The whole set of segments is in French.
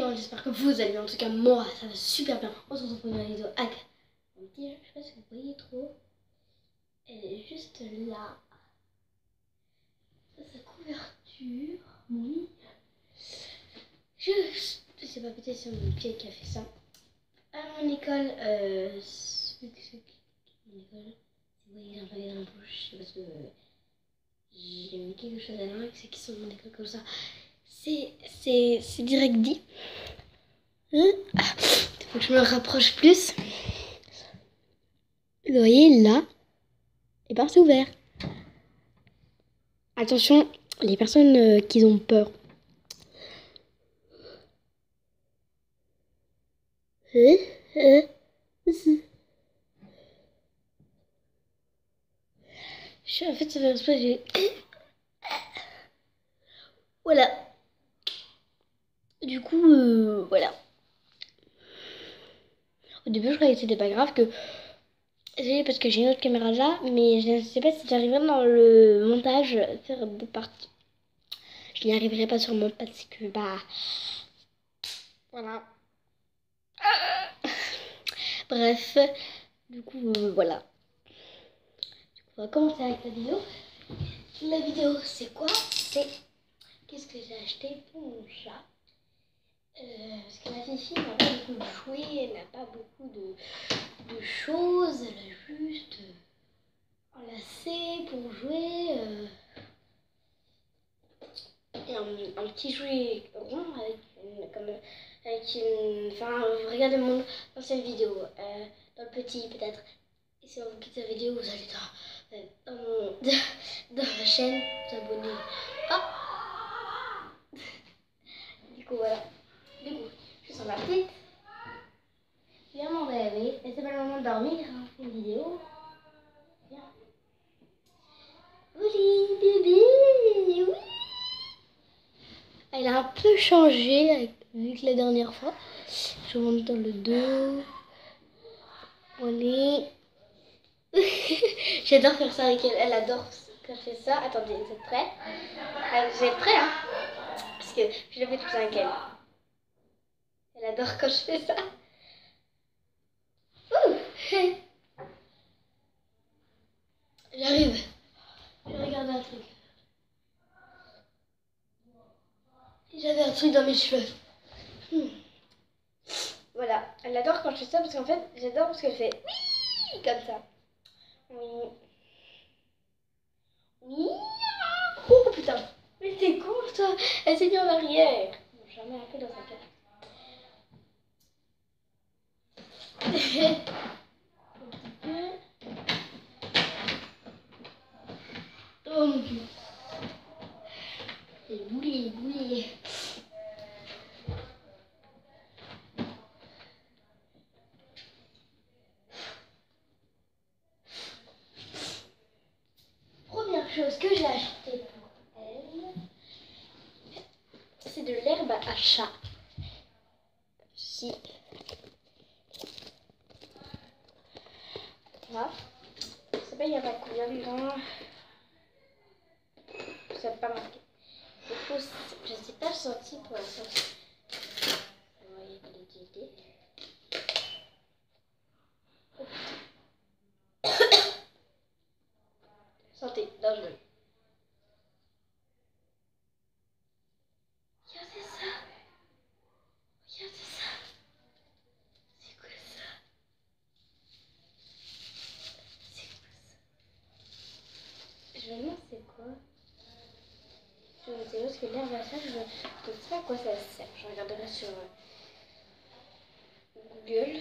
hein, j'espère que vous allez bien. En tout cas, moi, ça va super bien. On se retrouve pour une nouvelle vidéo avec mon petit. Je sais pas si vous voyez trop. Elle est juste là. Sa couverture. Oui. Je sais pas, peut-être c'est mon pied qui a fait ça. À mon école, mon école, si vous voyez, j'ai un pavé dans la bouche, c'est parce que j'ai mis quelque chose à la main, c'est qui sont de mon école comme ça. C'est direct dit. Il faut que je me rapproche plus. Vous voyez là, et ben c'est ouvert. Attention, les personnes qui ont peur. En fait, ça fait exprès, j'ai... Voilà. Du coup, voilà. Au début, je croyais que c'était pas grave que... Désolée parce que j'ai une autre caméra là, mais je ne sais pas si j'arriverai dans le montage à faire deux parties. Je n'y arriverai pas sûrement parce que, bah... Voilà. Bref, du coup, voilà. On va commencer avec la vidéo. La vidéo, c'est quoi? C'est qu'est-ce que j'ai acheté pour mon chat. Parce que la Fifi n'a pas beaucoup de jouets, elle n'a pas beaucoup de choses. Elle a juste un lacet pour jouer. Et un petit jouet rond avec une... Enfin, regardez mon ancienne vidéo. Dans le petit, peut-être. Et si vous quittez la vidéo, vous allez dans ma chaîne, vous abonner. Oh, du coup, voilà. Du coup, je suis sur ma petite. Je viens m'en rêver. Et c'est pas le moment de dormir. Hein. Une vidéo. Viens. Oui, bébé. Oui. Elle a un peu changé vu que la dernière fois. Je monte dans le dos. On est... J'adore faire ça avec elle. Elle adore quand je fais ça. Attendez, vous êtes prêts? Vous êtes prêts, hein? Parce que je le fais tout le temps avec elle. Elle adore quand je fais ça. J'arrive. Je vais regarder un truc. J'avais un truc dans mes cheveux. Voilà. Elle adore quand je fais ça parce qu'en fait, j'adore parce qu'elle fait oui comme ça. Oui. Oui. Oh putain. Mais t'es con toi. Elle s'est mise en arrière. Bon, j'en mets un peu dans sa cage. Un petit peu. Oh mon dieu. C'est boulé, boulé. Première chose que j'ai acheté pour elle, c'est de l'herbe à chat. Ceci. Là. Je sais pas, il y a pas combien dedans. Ça n'a pas marqué. Du coup, je ne sais pas senti pour l'instant. Vous voyez l'utilité. Santé, dangereux. Regardez ça. Regardez ça. C'est quoi ça? C'est quoi ça? Je me demande c'est quoi. Je me sais parce que l'herbe à chat, je ne sais pas à quoi ça sert. Je regarderai sur Google.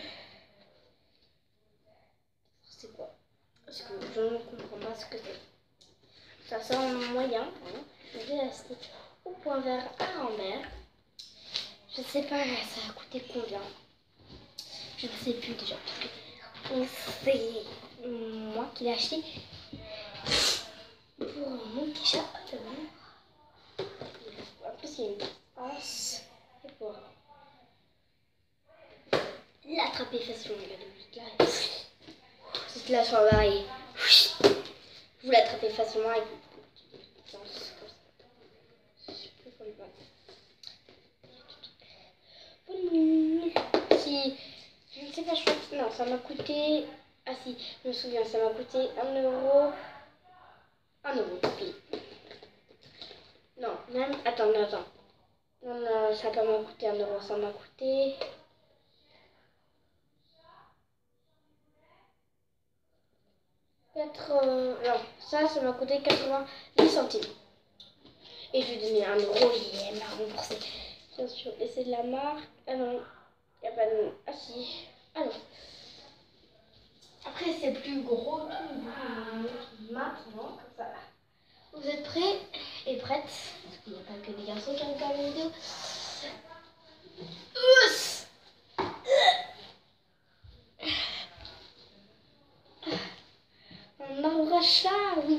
C'est quoi? Parce que je ne comprends pas ce que c'est. Ça sent moyen. Hein. Je vais acheter au point vert à Rambert. Je ne sais pas, ça a coûté combien. Je ne sais plus déjà. C'est moi qui l'ai acheté pour mon petit chat. En plus, il y a une anse. Et pour l'attraper facilement. Regardez, c'est là sur l'oreille. Vous l'attrapez facilement avec une petite anse comme ça. Je sais plus comment le voir. ça, je crois que... Non, ça m'a coûté... Ah si, je me souviens, ça m'a coûté 1 euro. 1 euro, tant pis. Non, même... Attends. Non, ça va pas m'a coûté 1 euro. Ça m'a coûté... Non, ça m'a coûté 90 centimes. Et je lui ai donné 1 euro et elle m'a remboursé. Bien sûr, et c'est de la marque... Ah non, il n'y a pas de nom. Ah si. Ah non. Après, c'est plus gros, tout maintenant, comme ça. Vous êtes prêts et prêtes? Parce qu'il n'y a pas que des garçons qui regardent la vidéo. Ouss! Un arbre à chat, oui.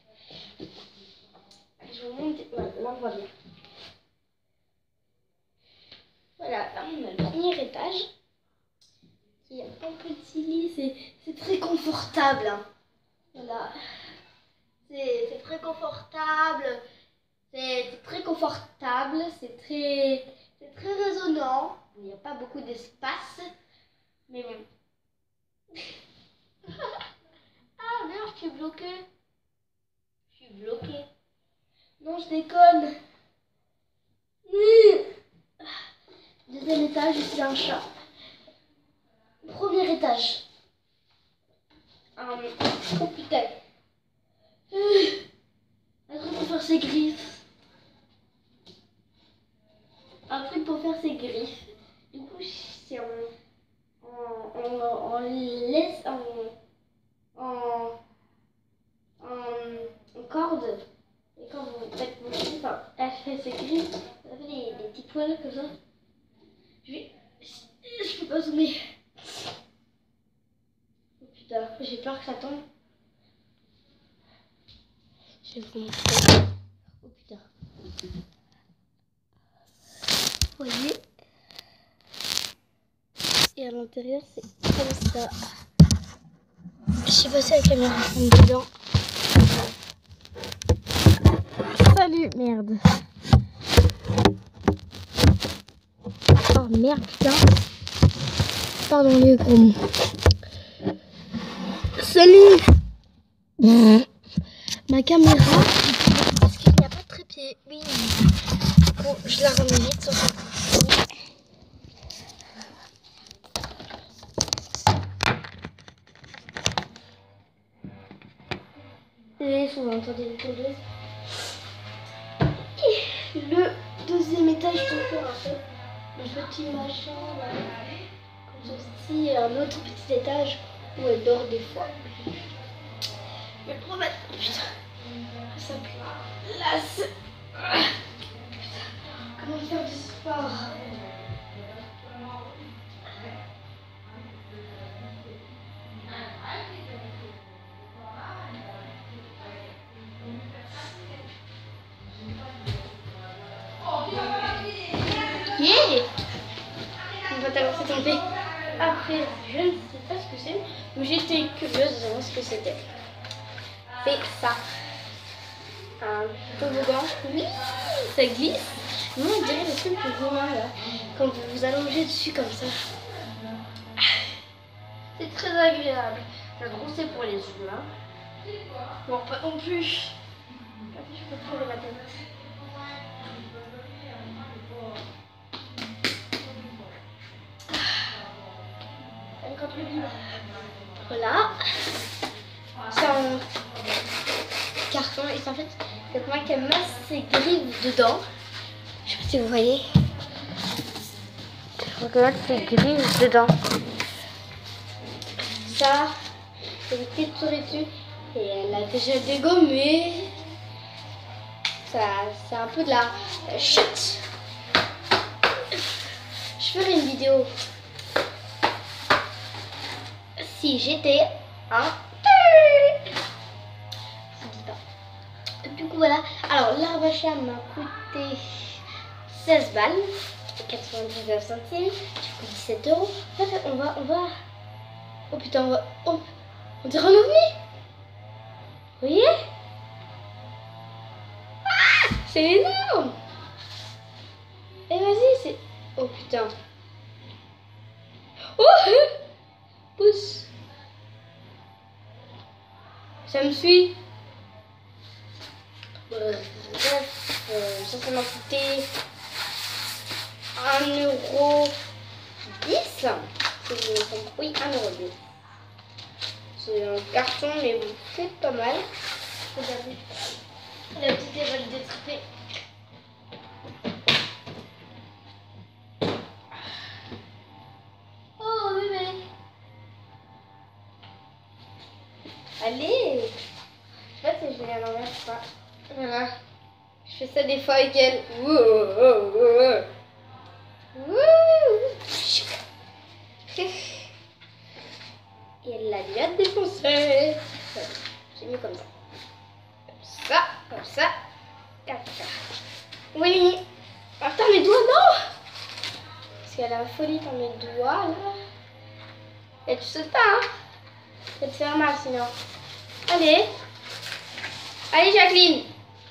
Je vous montre. Voilà, là on voit bien. Voilà, là on a le premier étage. Qui a un petit lit, c'est très confortable. Hein. Voilà. C'est très confortable. C'est très confortable. C'est très résonnant. Il n'y a pas beaucoup d'espace. Mais bon. Ah merde, je suis bloquée. Je suis bloquée. Non, je déconne. Deuxième étage, ici un chat. Premier étage. Oh putain. Un truc pour faire ses griffes. Un truc pour faire ses griffes. Du coup, c'est on laisse en corde. Et quand vous faites vos griffes, elle fait ses griffes. Vous avez des petits poils comme ça. Je peux pas zoomer. Oh putain, j'ai peur que ça tombe. Je vais vous montrer. Oh putain. Vous voyez? Et à l'intérieur, c'est comme ça. Je sais pas si la caméra tombe dedans. Salut, merde. Oh merde, putain. Pardon, les gros mots. Salut. Ma caméra, parce qu'il n'y a pas de trépied. Oui. Bon, je la remets vite sur ça. Et vous entendez les tondeuses. Et le deuxième étage, toujours un petit machin là. Comme ceci, et un autre petit étage où elle dort des fois. Mais le problème, oh putain, ça place. Comment faire du sport? Yeah! On va t'avancer ton pied. Après, je ne sais pas ce que c'est, mais j'étais curieuse de savoir ce que c'était. C'est ça. Un toboggan. Oui, ça glisse. Moi, on dirait le truc pour Romain, là. Quand vous vous allongez dessus comme ça. C'est très agréable. C'est gros, c'est pour les humains. Bon, pas non plus. Je peux trouver la tête. Voilà. C'est en carton et en fait, c'est moi qui masse ses griffes dedans. Je sais pas si vous voyez. Je regarde ses griffes dedans. Ça, c'est une petite souris dessus. Et elle a déjà dégommé. Ça, c'est un peu de la chute. Je ferai une vidéo. Si j'étais un... Du coup voilà. Alors l'arbre à chat m'a coûté 16 balles. 99 centimes. Du coup 17 euros. On va... Oh putain, on dirait un ovni. Vous voyez? Ah, c'est énorme. Et vas-y, c'est... Oh putain. Oh, pouce. Ça me suit. Bref, ça m'a coûté 1,10 €. Oui, 1,10 €. C'est un carton, mais bon, c'est pas mal. Regardez, la petite éval détripée. Oh bébé. Allez. Je sais pas si je vais à l'envers ou pas. Voilà. Je fais ça des fois avec elle. Et elle l'a déjà défoncé. J'ai mis comme ça. Comme ça, comme ça. Comme ça. Oui. Attends, mes doigts, non. Parce qu'elle a la folie dans mes doigts, là. Et tu sautes pas, hein. Ça te fait mal, sinon. Allez. Allez, Jacqueline.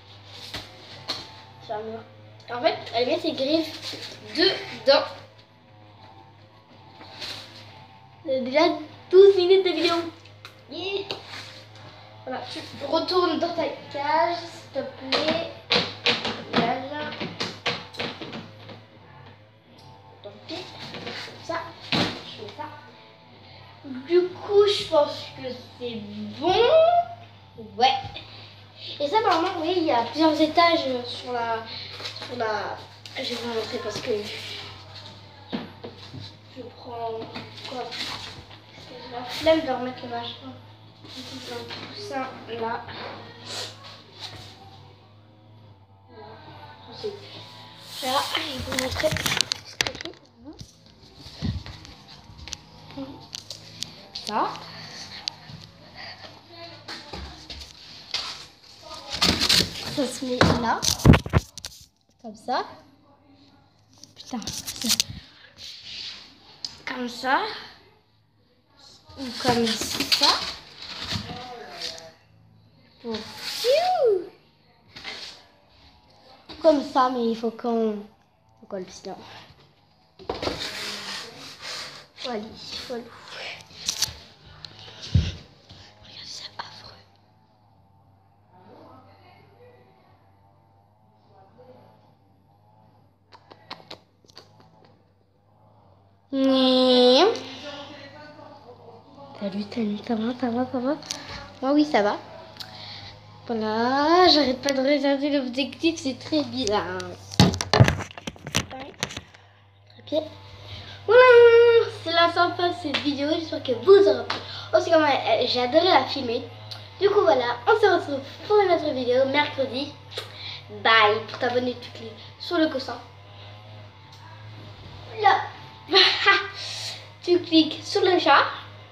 Sur le mur. En fait, elle met ses griffes dedans. Déjà 12 minutes de vidéo. Yeah. Voilà, tu retournes dans ta cage, s'il te plaît. Voilà. Tant pis. Comme ça. Je fais ça. Du coup, je pense que c'est bon. Ouais. Et ça, apparemment, oui, il y a plusieurs étages sur la... Je vais vous montrer parce que je prends quoi? Parce que j'ai la flemme de remettre le machin. C'est un coussin là. Je sais. Je vais vous montrer. Ça. Ça se met là. Comme ça. Putain. Comme ça. Ou comme ça. Oh. Comme ça, mais il faut qu'on le sinon. Voilà. Voilà. Regardez, c'est affreux. Salut, ça va? Moi, oui, ça va. Voilà, j'arrête pas de regarder l'objectif, c'est très bizarre. Trépied. Voilà, c'est la sympa cette vidéo, j'espère que vous aurez plu. Aussi, comme j'ai adoré la filmer. Du coup, voilà, on se retrouve pour une autre vidéo mercredi. Bye. Pour t'abonner, tu cliques sur le coussin. Là. Tu cliques sur le chat.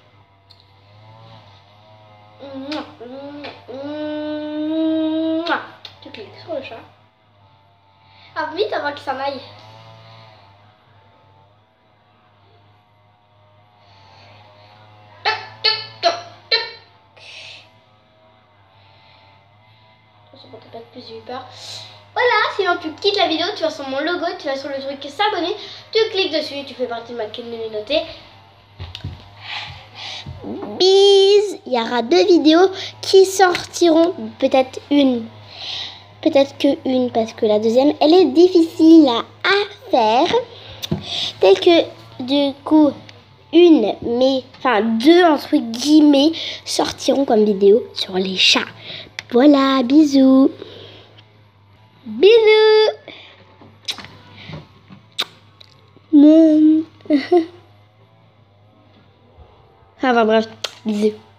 Tu cliques sur le chat. Ah, vite avant qu'il s'en aille. Ça pour pas plus j'ai eu peur. Voilà, sinon tu quittes la vidéo, tu vas sur mon logo, tu vas sur le truc s'abonner, tu cliques dessus et tu fais partie de ma communauté. Bis, il y aura 2 vidéos qui sortiront, peut-être que une parce que la deuxième elle est difficile à faire. Telle que du coup deux entre guillemets sortiront comme vidéo sur les chats. Voilà, bisous. Bisous. Enfin bref, bisous.